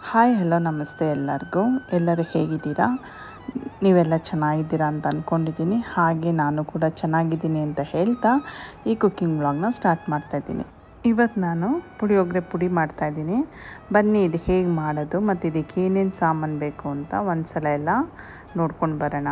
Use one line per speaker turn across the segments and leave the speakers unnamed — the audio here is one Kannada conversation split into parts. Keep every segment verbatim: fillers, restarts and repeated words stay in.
ಹಾಯ್ ಹಲೋ ನಮಸ್ತೆ ಎಲ್ಲರಿಗೂ. ಎಲ್ಲರೂ ಹೇಗಿದ್ದೀರಾ? ನೀವೆಲ್ಲ ಚೆನ್ನಾಗಿದ್ದೀರಾ ಅಂತ ಅಂದ್ಕೊಂಡಿದ್ದೀನಿ. ಹಾಗೆ ನಾನು ಕೂಡ ಚೆನ್ನಾಗಿದ್ದೀನಿ ಅಂತ ಹೇಳ್ತಾ ಈ ಕುಕ್ಕಿಂಗ್ ವ್ಲಾಗ್ನ ಸ್ಟಾರ್ಟ್ ಮಾಡ್ತಾಯಿದ್ದೀನಿ. ಇವತ್ತು ನಾನು ಪುಳಿಯೋಗರೆ ಪುಡಿ ಮಾಡ್ತಾಯಿದ್ದೀನಿ. ಬನ್ನಿ ಇದು ಹೇಗೆ ಮಾಡೋದು ಮತ್ತು ಇದಕ್ಕೆ ಏನೇನು ಸಾಮಾನು ಬೇಕು ಅಂತ ಒಂದು ಸಲ ಎಲ್ಲ ನೋಡ್ಕೊಂಡು ಬರೋಣ.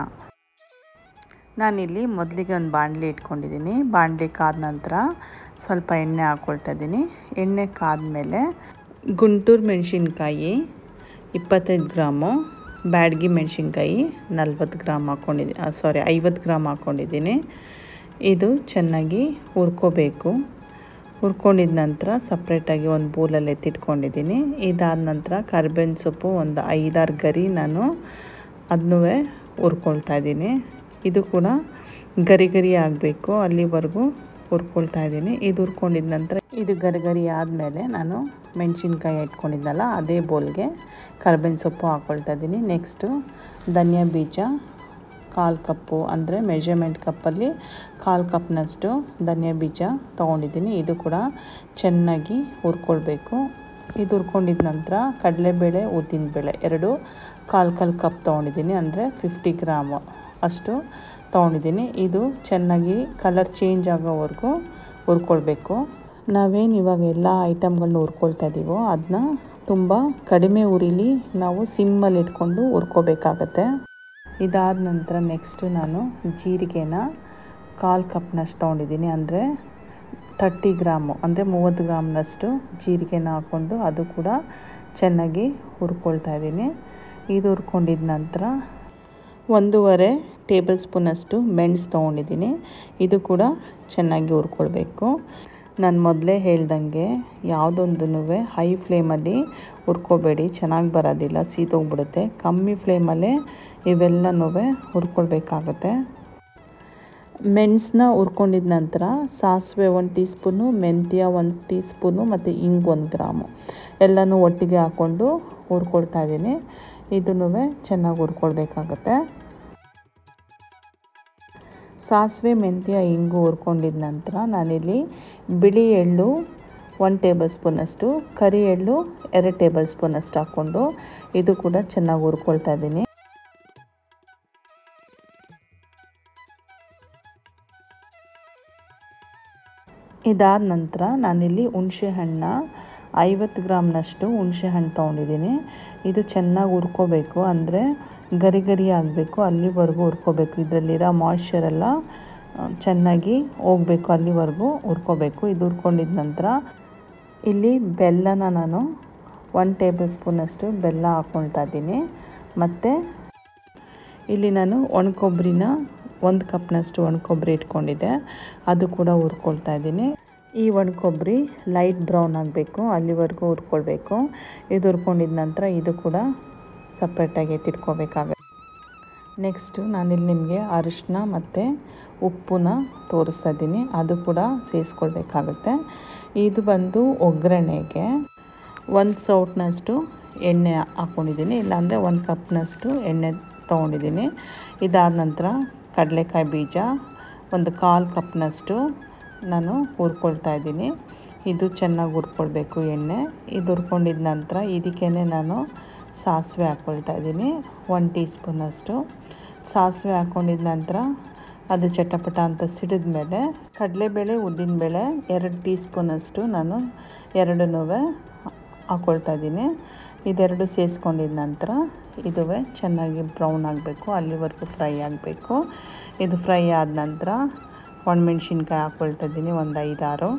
ನಾನಿಲ್ಲಿ ಮೊದಲಿಗೆ ಒಂದು ಬಾಣಲಿ ಇಟ್ಕೊಂಡಿದ್ದೀನಿ. ಬಾಣಲಿ ಕಾದ ನಂತರ ಸ್ವಲ್ಪ ಎಣ್ಣೆ ಹಾಕ್ಕೊಳ್ತಾ ಇದ್ದೀನಿ. ಎಣ್ಣೆ ಕಾದ್ಮೇಲೆ ಗುಂಟೂರು ಮೆಣಸಿನ್ಕಾಯಿ ಇಪ್ಪತ್ತೈದು ಗ್ರಾಮು, ಬ್ಯಾಡಗಿ ಮೆಣಸಿನ್ಕಾಯಿ ನಲ್ವತ್ತು ಗ್ರಾಮ್ ಹಾಕ್ಕೊಂಡಿದ್ದೀನಿ ಸಾರಿ ಐವತ್ತು ಗ್ರಾಮ್ ಹಾಕ್ಕೊಂಡಿದ್ದೀನಿ. ಇದು ಚೆನ್ನಾಗಿ ಹುರ್ಕೋಬೇಕು. ಹುರ್ಕೊಂಡಿದ ನಂತರ ಸಪ್ರೇಟಾಗಿ ಒಂದು ಬೌಲಲ್ಲಿ ಎತ್ತಿಟ್ಕೊಂಡಿದ್ದೀನಿ. ಇದಾದ ನಂತರ ಕರಿಬೇವಿನ ಸೊಪ್ಪು ಒಂದು ಐದಾರು ಗರಿ ನಾನು ಅದನ್ನೂ ಹುರ್ಕೊಳ್ತಾ ಇದ್ದೀನಿ. ಇದು ಕೂಡ ಗರಿ ಗರಿ ಆಗಬೇಕು, ಅಲ್ಲಿವರೆಗೂ ಹುರ್ಕೊಳ್ತಾ ಇದ್ದೀನಿ. ಇದು ಹುರ್ಕೊಂಡಿದ ನಂತರ ಇದು ಗರಿ ಗರಿ ಆದಮೇಲೆ ನಾನು ಮೆಣಸಿನ್ಕಾಯಿ ಇಟ್ಕೊಂಡಿದ್ದಲ್ಲ ಅದೇ ಬೌಲ್ಗೆ ಕರಿಬೇವಿನ ಸೊಪ್ಪು ಹಾಕ್ಕೊಳ್ತಾ ಇದ್ದೀನಿ. ನೆಕ್ಸ್ಟು ಧನಿಯಾ ಬೀಜ ಕಾಲು ಕಪ್ಪು ಅಂದರೆ ಮೆಜರ್ಮೆಂಟ್ ಕಪ್ಪಲ್ಲಿ ಕಾಲು ಕಪ್ನಷ್ಟು ಧನಿಯಾ ಬೀಜ ತೊಗೊಂಡಿದ್ದೀನಿ. ಇದು ಕೂಡ ಚೆನ್ನಾಗಿ ಹುರ್ಕೊಳ್ಬೇಕು. ಇದು ಹುರ್ಕೊಂಡಿದ ನಂತರ ಕಡಲೆಬೇಳೆ ಉದ್ದಿನಬೇಳೆ ಎರಡು ಕಾಲು ಕಾಲು ಕಪ್ ತೊಗೊಂಡಿದ್ದೀನಿ, ಅಂದರೆ ಫಿಫ್ಟಿ ಗ್ರಾಮು ಅಷ್ಟು ತೊಗೊಂಡಿದ್ದೀನಿ. ಇದು ಚೆನ್ನಾಗಿ ಕಲರ್ ಚೇಂಜ್ ಆಗೋವರೆಗೂ ಹುರ್ಕೊಳ್ಬೇಕು. ನಾವೇನು ಇವಾಗ ಎಲ್ಲ ಐಟಮ್ಗಳನ್ನ ಹುರ್ಕೊಳ್ತಾ ಇದ್ದೀವೋ ಅದನ್ನ ತುಂಬ ಕಡಿಮೆ ಉರಿಲಿ ನಾವು ಸಿಮ್ಮಲ್ಲಿ ಇಟ್ಕೊಂಡು ಹುರ್ಕೋಬೇಕಾಗತ್ತೆ. ಇದಾದ ನಂತರ ನೆಕ್ಸ್ಟು ನಾನು ಜೀರಿಗೆನ ಕಾಲು ಕಪ್ನಷ್ಟು ತೊಗೊಂಡಿದ್ದೀನಿ, ಅಂದರೆ ತರ್ಟಿ ಗ್ರಾಮು ಅಂದರೆ ಮೂವತ್ತು ಗ್ರಾಮ್ನಷ್ಟು ಜೀರಿಗೆನ ಹಾಕ್ಕೊಂಡು ಅದು ಕೂಡ ಚೆನ್ನಾಗಿ ಹುರ್ಕೊಳ್ತಾ ಇದ್ದೀನಿ. ಇದು ಹುರ್ಕೊಂಡಿದ ನಂತರ ಒಂದೂವರೆ ಟೇಬಲ್ ಸ್ಪೂನಷ್ಟು ಮೆಣಸು ತೊಗೊಂಡಿದ್ದೀನಿ. ಇದು ಕೂಡ ಚೆನ್ನಾಗಿ ಹುರ್ಕೊಳ್ಬೇಕು. ನಾನು ಮೊದಲೇ ಹೇಳ್ದಂಗೆ ಯಾವುದೊಂದೂ ಹೈ ಫ್ಲೇಮಲ್ಲಿ ಹುರ್ಕೋಬೇಡಿ, ಚೆನ್ನಾಗಿ ಬರೋದಿಲ್ಲ, ಸೀದೋಗ್ಬಿಡುತ್ತೆ. ಕಮ್ಮಿ ಫ್ಲೇಮಲ್ಲೇ ಇವೆಲ್ಲನೂ ಹುರ್ಕೊಳ್ಬೇಕಾಗತ್ತೆ. ಮೆಣಸನ್ನ ಹುರ್ಕೊಂಡಿದ ನಂತರ ಸಾಸಿವೆ ಒಂದು ಟೀ ಸ್ಪೂನು, ಮೆಂತ್ಯ ಒಂದು ಟೀ ಸ್ಪೂನು ಮತ್ತು ಇಂಗು ಒಂದು ಗ್ರಾಮು ಎಲ್ಲನೂ ಒಟ್ಟಿಗೆ ಹಾಕ್ಕೊಂಡು ಹುರ್ಕೊಳ್ತಾ ಇದ್ದೀನಿ. ಇದನ್ನೂ ಚೆನ್ನಾಗಿ ಹುರ್ಕೊಳ್ಬೇಕಾಗತ್ತೆ. ಸಾಸಿವೆ ಮೆಂತ್ಯ ಇಂಗು ಹುರ್ಕೊಂಡಿದ ನಂತರ ನಾನಿಲ್ಲಿ ಬಿಳಿ ಎಳ್ಳು ಒಂದು ಟೇಬಲ್ ಸ್ಪೂನಷ್ಟು, ಕರಿ ಎಳ್ಳು ಎರಡು ಟೇಬಲ್ ಸ್ಪೂನಷ್ಟು ಹಾಕ್ಕೊಂಡು ಇದು ಕೂಡ ಚೆನ್ನಾಗಿ ಹುರ್ಕೊಳ್ತಾ ಇದ್ದೀನಿ. ಇದಾದ ನಂತರ ನಾನಿಲ್ಲಿ ಹುಣಸೆ ಹಣ್ಣ ಐವತ್ತು ಗ್ರಾಮ್ನಷ್ಟು ಹುಣಸೆ ಹಣ್ಣು ತೊಗೊಂಡಿದ್ದೀನಿ. ಇದು ಚೆನ್ನಾಗಿ ಹುರ್ಕೋಬೇಕು, ಅಂದರೆ ಗರಿ ಗರಿ ಆಗಬೇಕು, ಅಲ್ಲಿವರೆಗೂ ಹುರ್ಕೋಬೇಕು. ಇದರಲ್ಲಿರೋ ಮಾಯ್ಶ್ಚರೆಲ್ಲ ಚೆನ್ನಾಗಿ ಹೋಗಬೇಕು, ಅಲ್ಲಿವರೆಗೂ ಹುರ್ಕೋಬೇಕು. ಇದು ಹುರ್ಕೊಂಡಿದ ನಂತರ ಇಲ್ಲಿ ಬೆಲ್ಲನ ನಾನು ಒಂದು ಟೇಬಲ್ ಸ್ಪೂನಷ್ಟು ಬೆಲ್ಲ ಹಾಕ್ಕೊಳ್ತಾ ಇದ್ದೀನಿ. ಮತ್ತು ಇಲ್ಲಿ ನಾನು ಒಣಕೊಬ್ಬರಿನ ಒಂದು ಕಪ್ನಷ್ಟು ಒಣಕೊಬ್ಬರಿ ಇಟ್ಕೊಂಡಿದ್ದೆ, ಅದು ಕೂಡ ಹುರ್ಕೊಳ್ತಾ ಇದ್ದೀನಿ. ಈ ಒಣಕೊಬ್ಬರಿ ಲೈಟ್ ಬ್ರೌನ್ ಆಗಬೇಕು, ಅಲ್ಲಿವರೆಗೂ ಹುರ್ಕೊಳ್ಬೇಕು. ಇದು ಹುರ್ಕೊಂಡಿದ ನಂತರ ಇದು ಕೂಡ ಸಪ್ರೇಟಾಗಿ ಎತ್ತಿಟ್ಕೋಬೇಕಾಗುತ್ತೆ. ನೆಕ್ಸ್ಟು ನಾನಿಲ್ಲಿ ನಿಮಗೆ ಅರಿಶಿನ ಮತ್ತು ಉಪ್ಪನ್ನ ತೋರಿಸ್ತಾ ಇದ್ದೀನಿ, ಅದು ಕೂಡ ಸೇರಿಸ್ಕೊಳ್ಬೇಕಾಗುತ್ತೆ. ಇದು ಬಂದು ಒಗ್ಗರಣೆಗೆ ಒಂದು ಸೌಟ್ನಷ್ಟು ಎಣ್ಣೆ ಹಾಕ್ಕೊಂಡಿದ್ದೀನಿ, ಇಲ್ಲಾಂದರೆ ಒಂದು ಕಪ್ನಷ್ಟು ಎಣ್ಣೆ ತೊಗೊಂಡಿದ್ದೀನಿ. ಇದಾದ ನಂತರ ಕಡಲೆಕಾಯಿ ಬೀಜ ಒಂದು ಕಾಲು ಕಪ್ನಷ್ಟು ನಾನು ಹುರ್ಕೊಳ್ತಾ ಇದ್ದೀನಿ. ಇದು ಚೆನ್ನಾಗಿ ಹುರ್ಕೊಳ್ಬೇಕು ಎಣ್ಣೆ. ಇದು ಹುರ್ಕೊಂಡಿದ ನಂತರ ಇದಕ್ಕೇ ನಾನು ಸಾಸಿವೆ ಹಾಕ್ಕೊಳ್ತಾ ಇದ್ದೀನಿ ಒಂದು ಟೀ ಸ್ಪೂನಷ್ಟು. ಸಾಸಿವೆ ಹಾಕ್ಕೊಂಡಿದ ನಂತರ ಅದು ಚಟಪಟ ಅಂತ ಸಿಡಿದ ಮೇಲೆ ಕಡಲೆಬೇಳೆ ಉದ್ದಿನಬೇಳೆ ಎರಡು ಟೀ ಸ್ಪೂನಷ್ಟು ನಾನು ಎರಡನ್ನೂ ಹಾಕ್ಕೊಳ್ತಾ ಇದ್ದೀನಿ. ಇದೆರಡು ಸೇರಿಸ್ಕೊಂಡಿದ ನಂತರ ಇದುವೇ ಚೆನ್ನಾಗಿ ಬ್ರೌನ್ ಆಗಬೇಕು, ಅಲ್ಲಿವರೆಗೂ ಫ್ರೈ ಆಗಬೇಕು. ಇದು ಫ್ರೈ ಆದ ನಂತರ ಒಣಮೆಣ್ಸಿನ್ಕಾಯಿ ಹಾಕ್ಕೊಳ್ತಾ ಇದ್ದೀನಿ ಒಂದು ಐದಾರು.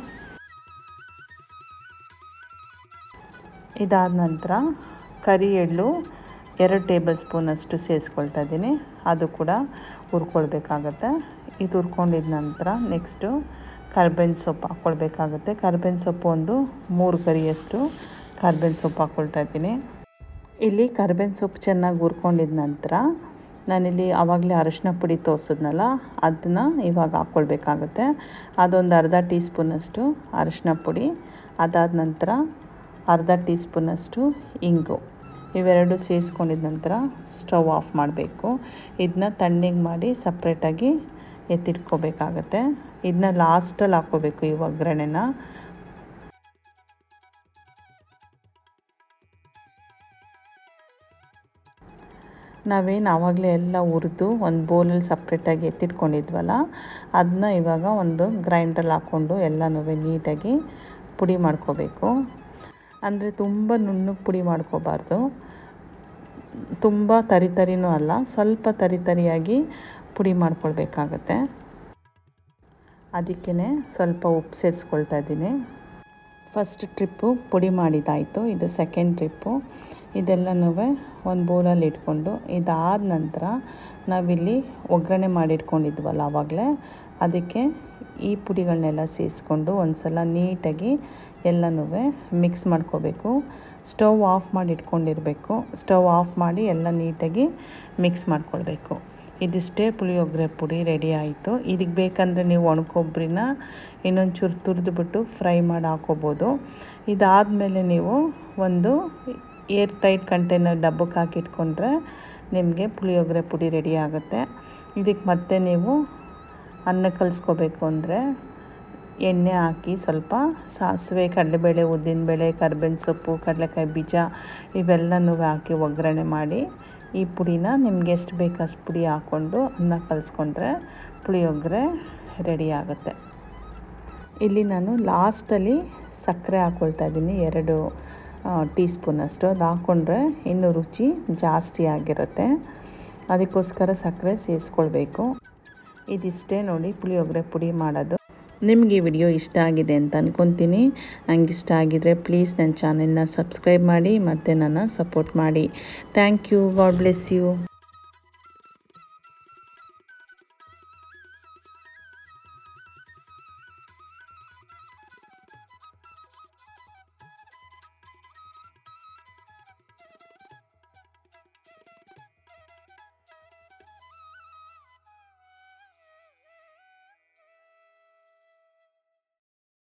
ಇದಾದ ನಂತರ ಕರಿ ಎಳ್ಳು ಎರಡು ಟೇಬಲ್ ಸ್ಪೂನಷ್ಟು ಸೇರಿಸ್ಕೊಳ್ತಾ ಇದ್ದೀನಿ, ಅದು ಕೂಡ ಹುರ್ಕೊಳ್ಬೇಕಾಗತ್ತೆ. ಇದು ಹುರ್ಕೊಂಡಿದ ನಂತರ ನೆಕ್ಸ್ಟು ಕರಿಬೇವಿನ ಸೊಪ್ಪು ಹಾಕ್ಕೊಳ್ಬೇಕಾಗತ್ತೆ. ಕರಿಬೇವಿನ ಸೊಪ್ಪು ಒಂದು ಮೂರು ಕರಿಯಷ್ಟು ಕರಿಬೇವಿನ ಸೊಪ್ಪು ಹಾಕ್ಕೊಳ್ತಾ ಇದ್ದೀನಿ. ಇಲ್ಲಿ ಕರಿಬೇವಿನ ಸೊಪ್ಪು ಚೆನ್ನಾಗಿ ಹುರ್ಕೊಂಡಿದ ನಂತರ ನಾನಿಲ್ಲಿ ಆವಾಗಲೇ ಅರಿಶಿನ ಪುಡಿ ತೋರಿಸಿದ್ನಲ್ಲ ಅದನ್ನ ಇವಾಗ ಹಾಕ್ಕೊಳ್ಬೇಕಾಗತ್ತೆ. ಅದೊಂದು ಅರ್ಧ ಟೀ ಸ್ಪೂನಷ್ಟು ಅರಿಶಿನ ಪುಡಿ, ಅದಾದ ನಂತರ ಅರ್ಧ ಟೀ ಸ್ಪೂನಷ್ಟು ಇಂಗು, ಇವೆರಡು ಸೇರಿಸ್ಕೊಂಡಿದ ನಂತರ ಸ್ಟವ್ ಆಫ್ ಮಾಡಬೇಕು. ಇದನ್ನ ತಣ್ಣಗೆ ಮಾಡಿ ಸಪ್ರೇಟಾಗಿ ಎತ್ತಿಟ್ಕೋಬೇಕಾಗತ್ತೆ. ಇದನ್ನ ಲಾಸ್ಟಲ್ಲಿ ಹಾಕ್ಕೋಬೇಕು ಈ ಒಗ್ಗರಣೆನ. ನಾವೇನು ಆವಾಗಲೇ ಎಲ್ಲ ಹುರಿದು ಒಂದು ಬೌಲಲ್ಲಿ ಸಪ್ರೇಟಾಗಿ ಎತ್ತಿಟ್ಕೊಂಡಿದ್ವಲ್ಲ ಅದನ್ನ ಇವಾಗ ಒಂದು ಗ್ರೈಂಡ್ರಲ್ಲಿ ಹಾಕ್ಕೊಂಡು ಎಲ್ಲನೂ ನೀಟಾಗಿ ಪುಡಿ ಮಾಡ್ಕೋಬೇಕು. ಅಂದರೆ ತುಂಬ ನುಣ್ಣಗೆ ಪುಡಿ ಮಾಡ್ಕೋಬಾರ್ದು, ತುಂಬ ತರಿ ತರಿನೂ ಅಲ್ಲ, ಸ್ವಲ್ಪ ತರಿ ತರಿಯಾಗಿ ಪುಡಿ ಮಾಡ್ಕೊಳ್ಬೇಕಾಗತ್ತೆ. ಅದಕ್ಕೇ ಸ್ವಲ್ಪ ಉಪ್ಪು ಸೇರಿಸ್ಕೊಳ್ತಾ ಇದ್ದೀನಿ. ಫಸ್ಟ್ ಟ್ರಿಪ್ಪು ಪುಡಿ ಮಾಡಿದ್ದಾಯಿತು, ಇದು ಸೆಕೆಂಡ್ ಟ್ರಿಪ್ಪು. ಇದೆಲ್ಲನೂ ಒಂದು ಬೌಲಲ್ಲಿ ಇಟ್ಕೊಂಡು ಇದಾದ ನಂತರ ನಾವಿಲ್ಲಿ ಒಗ್ಗರಣೆ ಮಾಡಿಟ್ಕೊಂಡಿದ್ವಲ್ಲ ಆವಾಗಲೇ, ಅದಕ್ಕೆ ಈ ಪುಡಿಗಳನ್ನೆಲ್ಲ ಸೇರಿಸ್ಕೊಂಡು ಒಂದು ಸಲ ನೀಟಾಗಿ ಎಲ್ಲನೂ ಮಿಕ್ಸ್ ಮಾಡ್ಕೋಬೇಕು. ಸ್ಟವ್ ಆಫ್ ಮಾಡಿ ಇಟ್ಕೊಂಡಿರಬೇಕು. ಸ್ಟವ್ ಆಫ್ ಮಾಡಿ ಎಲ್ಲ ನೀಟಾಗಿ ಮಿಕ್ಸ್ ಮಾಡ್ಕೊಳ್ಬೇಕು. ಇದಿಷ್ಟೇ ಪುಳಿಯೋಗರೆ ಪುಡಿ ರೆಡಿ ಆಯಿತು. ಇದಕ್ಕೆ ಬೇಕಂದರೆ ನೀವು ಒಣಕೊಬ್ಬರಿನ ಇನ್ನೊಂದು ಚೂರು ತುರಿದುಬಿಟ್ಟು ಫ್ರೈ ಮಾಡಿ ಹಾಕೋಬೋದು. ಇದಾದಮೇಲೆ ನೀವು ಒಂದು ಏರ್ ಟೈಟ್ ಕಂಟೈನರ್ ಡಬ್ಬಕ್ಕೆ ಹಾಕಿಟ್ಕೊಂಡ್ರೆ ನಿಮಗೆ ಪುಳಿಯೋಗರೆ ಪುಡಿ ರೆಡಿ ಆಗುತ್ತೆ. ಇದಕ್ಕೆ ಮತ್ತೆ ನೀವು ಅನ್ನ ಕಲಿಸ್ಕೋಬೇಕು ಅಂದರೆ ಎಣ್ಣೆ ಹಾಕಿ ಸ್ವಲ್ಪ ಸಾಸಿವೆ, ಕಡಲೆಬೇಳೆ, ಉದ್ದಿನಬೇಳೆ, ಕರ್ಬೇವಿನ ಸೊಪ್ಪು, ಕಡಲೆಕಾಯಿ ಬೀಜ ಇವೆಲ್ಲನೂ ಹಾಕಿ ಒಗ್ಗರಣೆ ಮಾಡಿ ಈ ಪುಡಿನ ನಿಮ್ಗೆ ಎಷ್ಟು ಬೇಕು ಅಷ್ಟು ಪುಡಿ ಹಾಕ್ಕೊಂಡು ಅನ್ನ ಕಲಿಸ್ಕೊಂಡ್ರೆ ಪುಳಿಯೋಗರೆ ರೆಡಿ ಆಗುತ್ತೆ. ಇಲ್ಲಿ ನಾನು ಲಾಸ್ಟಲ್ಲಿ ಸಕ್ಕರೆ ಹಾಕ್ಕೊಳ್ತಾ ಇದ್ದೀನಿ, ಎರಡು ಟೀ ಸ್ಪೂನಷ್ಟು. ಅದು ಹಾಕ್ಕೊಂಡ್ರೆ ಇನ್ನೂ ರುಚಿ ಜಾಸ್ತಿ ಆಗಿರುತ್ತೆ, ಅದಕ್ಕೋಸ್ಕರ ಸಕ್ಕರೆ ಸೇರಿಸ್ಕೊಳ್ಬೇಕು. ಇದಿಷ್ಟೇ ನೋಡಿ ಪುಳಿಯೋಗರೆ ಪುಡಿ ಮಾಡೋದು. ನಿಮಗೆ ಈ ವಿಡಿಯೋ ಇಷ್ಟ ಆಗಿದೆ ಅಂತ ಅಂದ್ಕೊತೀನಿ. ನಂಗೆ ಇಷ್ಟ ಆಗಿದರೆ ಪ್ಲೀಸ್ ನನ್ನ ಚಾನೆಲ್ನ ಸಬ್ಸ್ಕ್ರೈಬ್ ಮಾಡಿ ಮತ್ತು ನನ್ನ ಸಪೋರ್ಟ್ ಮಾಡಿ. Thank you. God bless you.